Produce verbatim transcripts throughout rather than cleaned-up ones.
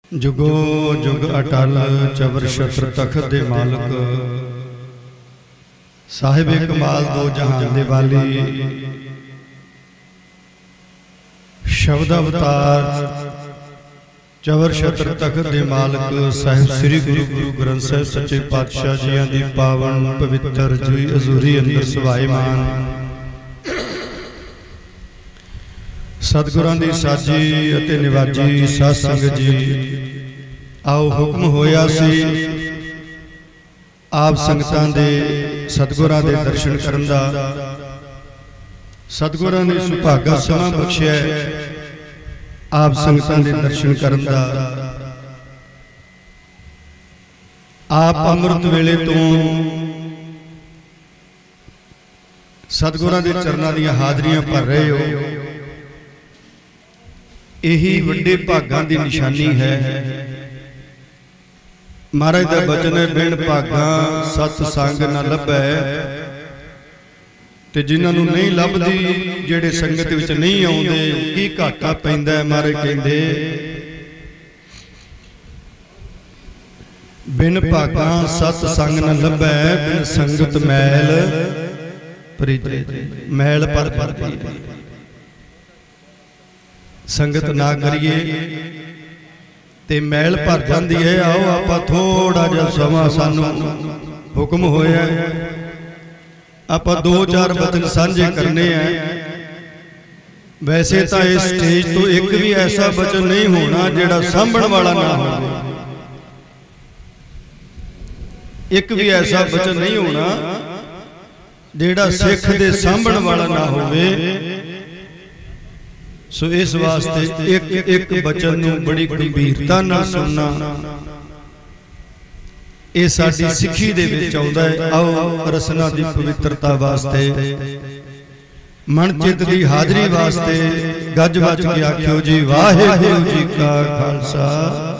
जुगो जुग अटल चवर छत्र तखत दे मालक साहिब कमाल दो जहान दे वाली शब्द अवतार चवर छत्र तखत दे मालक साहिब श्री गुरु गुरु ग्रंथ साहिब सच्चे पातशाह जियां दी पावन पवित्र जी हजूरी अंदर सवाईमान सतगुरां दी साजी अते निवाजी साध संगत जी आओ हुक्म होया सी आप संगतां दे सतगुरां दे दर्शन करन दा सतगुरां ने सुभागा समा बख्शिया आप संगतां दे दर्शन करन दा आप अमृत वेले तो सतगुरां दे चरनां दी हाजरियां भर रहे हो। यही वड्डे भागां दी निशानी है। महाराज दा बचन है बिन भागां सत संग न लभै ते जिन्हां नूं नहीं लभदी जेड़े संगत विच नहीं आउंदे की घाटा पैंदा है। महाराज कहंदे बिन भागां सत संग न लभै बिन संगत मैल परिजे मैल पर भरदी है। संगत ना करिए ते मैल भर जाती है। आओ आप थोड़ा जा समा सानू हुक्म होया आप दो चार वचन सांझे करने हैं। वैसे तो इस स्टेज तो एक भी ऐसा वचन नहीं होना जेड़ा सांभण वाला ना हो। एक भी ऐसा वचन नहीं होना जेड़ा सिख दे सांभण वाला ना होवे। सो इस वास्ते एक एक वचन नूं बड़ी गंभीरता नाल सुनना ये साडी सिक्खी दे विच आउंदा है। आओ रसना दी पवित्रता वास्ते मन चित दी हाजरी वास्ते गज वज के आखियो जी वाहिगुरू जी का खालसा।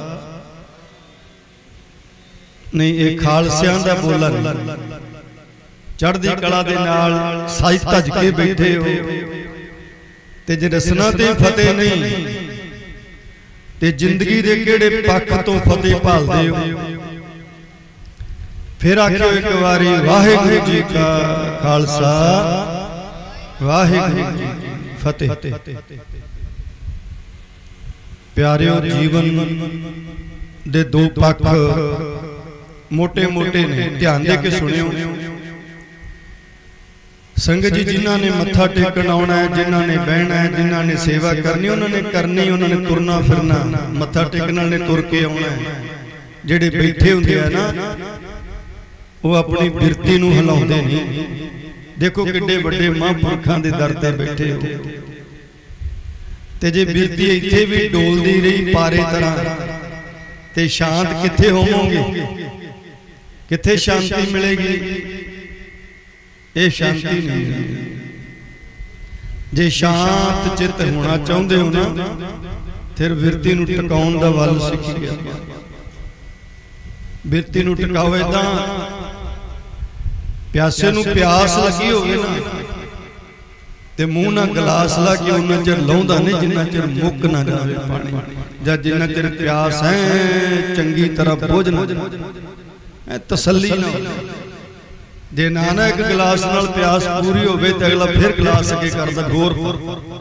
नहीं ये खालसियां दा बोला नहीं। चढ़दी कला दे नाल साई धज के बैठे हो ते जे रसना ते फतेह नहीं ते जिंदगी दे केड़े पक्ष तो फतेह भालदे हो। फिर आखियो एक बारी वाहिगुरू जी का खालसा वाहिगुरू जी की फतेह। प्यारिओ जीवन दे दो पक्ष मोटे मोटे ने ध्यान दे के सुनियो। संगत जी जिन्हां ने मत्था टेकण आउणा है जिन्हां ने बहना है जिन्हां ने सेवा करनी उन्होंने करनी उन्होंने तुरना फिरना मत्था टेकण वाले तुर के आउणा है। जिहड़े बैठे हुंदे आ ना वो अपनी बिरती नूं हिलाउंदे नहीं। देखो किड्डे वड्डे महापुरखां दे दर ते बैठे हो ते जे बिरती इत्थे भी डोलदी रही पारे तरह ते शांत कित्थे होवोगे कित्थे शांति मिलेगी। ये शांति नहीं। जे शांत चित होना चाहते हो ना फिर बिरती नूं टकाउण दा वल सीखी गया। बिरती नूं टकाओ इदां प्यासे नूं प्यास लगी होवे ना ते मूँह ना गिलास ला के उन्ना चिर लाउंदा नहीं जिन्ना चिर मुक ना जावे पानी जां जिन्ना चिर प्यास है चंगी तरह बुझ ना तसल्ली ना। जे ना ना एक गिलास नाल प्यास पूरी होवे ते अगला फिर गिलास अगे करदा घोर